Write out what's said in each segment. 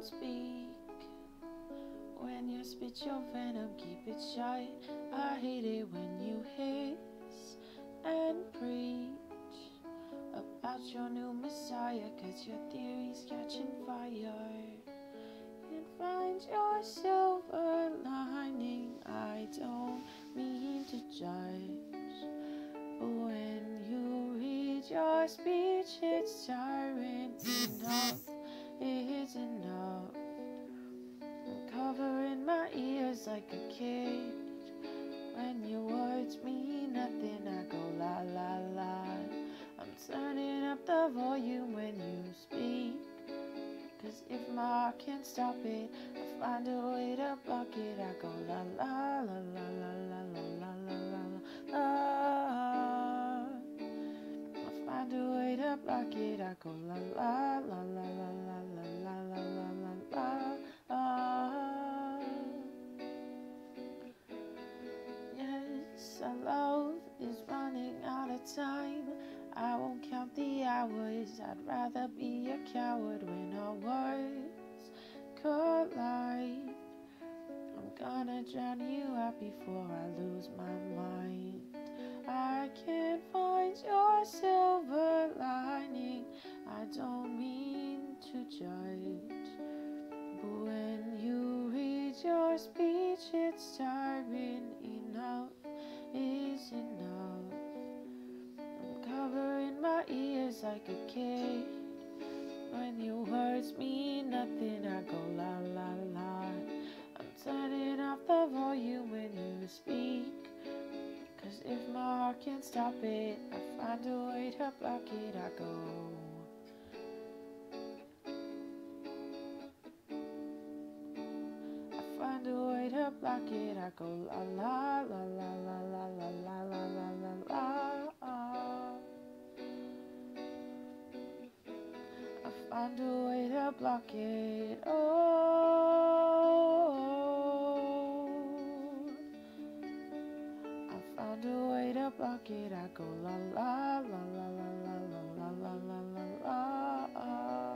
don't speak. When you spit your venom, keep it shut. I hate it when you hiss and preach about your new messiah, 'cause your theory's catching fire. And find your silver lining. I don't mean to judge, but when you read your speech, it's tiring. Enough is enough. I'm covering my ears like a kid. When your words mean nothing, I go la la la. I'm turning up the volume when you speak, 'cause if my heart can't stop it, I find a way to block it. I go la la la la la la la la la la la. I find a way to block it. I go la la la la la la la la la la la la. Yes, our love is running out of time. I won't count the hours. I'd rather be a coward when our words collide. I'm gonna drown you out before I lose my mind. I can't find your silver lining. I don't mean to judge, but when you read your speech, it's tiring. Enough is enough. I'm covering my ears like a kid. When your words mean nothing, I go la la la. I'm turning off the volume when you speak, 'cause if my heart can't stop it, I find a way to block it. I go. I find a way to block it. I go la la la la la la la la la la la la. I find a way to block it. Oh, I found a way to block it. I go la la la la la la la la la la la.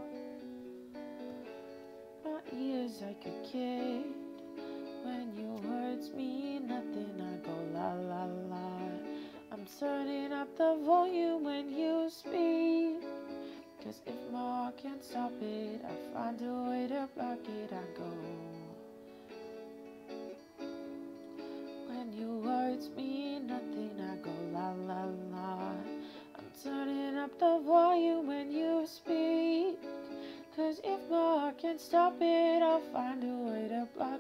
My ears like a kid. When your words mean nothing, I go la la la. I'm turning up the volume when you speak, 'cause if my heart can't stop it, I find a way to block it. I go. When your words mean nothing, I go la la la. I'm turning up the volume when you speak, 'cause if my heart can't stop it, I'll find a way to block